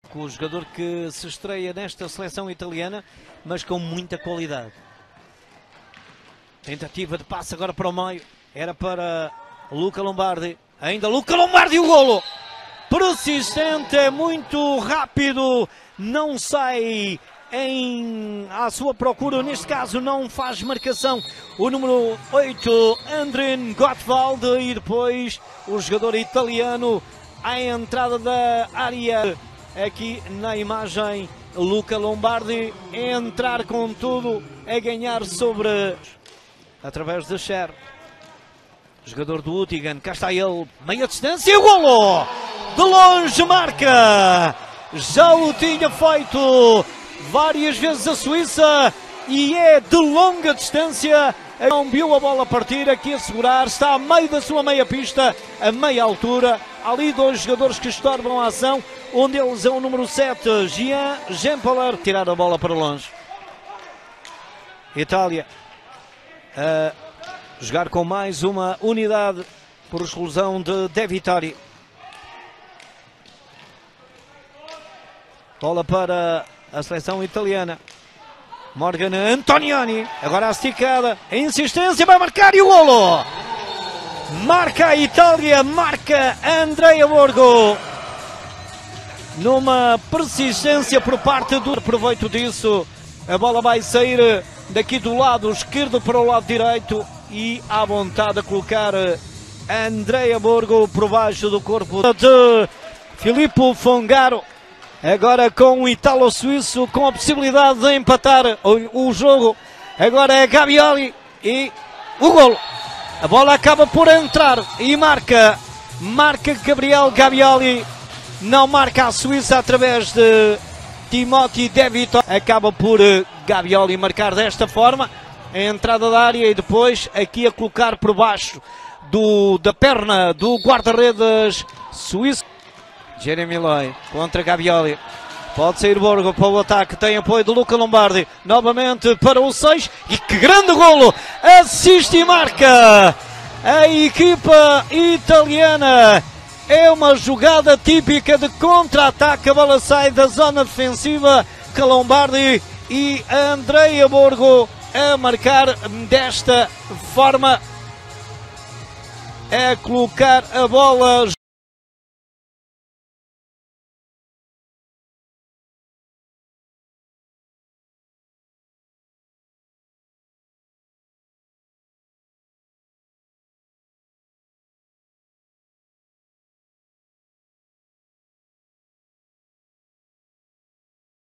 O jogador que se estreia nesta seleção italiana, mas com muita qualidade. Tentativa de passe agora para o meio. Era para Luca Lombardi. Ainda Luca Lombardi, o golo! Persistente, é muito rápido. Não sai à sua procura. Neste caso não faz marcação. O número 8, Andrin Gottwald. E depois o jogador italiano à entrada da área. Aqui na imagem, Luca Lombardi a entrar com tudo, a ganhar sobre, através de Cher, jogador do Utigan. Cá está ele, meia distância, o golo! De longe marca! Já o tinha feito várias vezes a Suíça e é de longa distância. Não viu a bola partir, aqui a segurar, está a meio da sua meia pista, a meia altura. Ali dois jogadores que estorvam a ação, um deles é o número 7, Jean Gempeler, tirar a bola para longe. Itália a jogar com mais uma unidade por exclusão de De Vittori. Bola para a seleção italiana. Morgan Antonioni, agora a esticada, a insistência, vai marcar e o golo! Marca a Itália, marca Andrea Borgo. Numa persistência por parte do proveito disso, a bola vai sair daqui do lado esquerdo para o lado direito e à vontade a colocar Andrea Borgo por baixo do corpo de Filippo Fongaro. Agora com o italo-suíço com a possibilidade de empatar o jogo. Agora é Gavioli e o golo. A bola acaba por entrar e marca Gabriel Gavioli. Não marca a Suíça através de Timothy De Vittori. Acaba por Gavioli marcar desta forma. A entrada da área e depois aqui a colocar por baixo da perna do guarda-redes suíço. Jeremy Loy contra Gavioli. Pode sair Borgo para o ataque. Tem apoio de Luca Lombardi. Novamente para o 6. E que grande golo! Assiste e marca a equipa italiana. É uma jogada típica de contra-ataque. A bola sai da zona defensiva. Lombardi e Andrea Borgo a marcar desta forma. A colocar a bola.